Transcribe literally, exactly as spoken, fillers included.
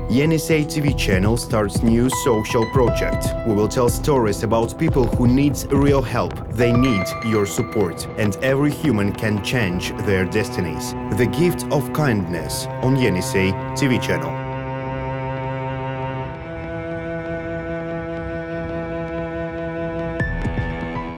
Yenisei T V channel starts new social project. We will tell stories about people who need real help. They need your support, and every human can change their destinies. The gift of kindness on Yenisei T V channel.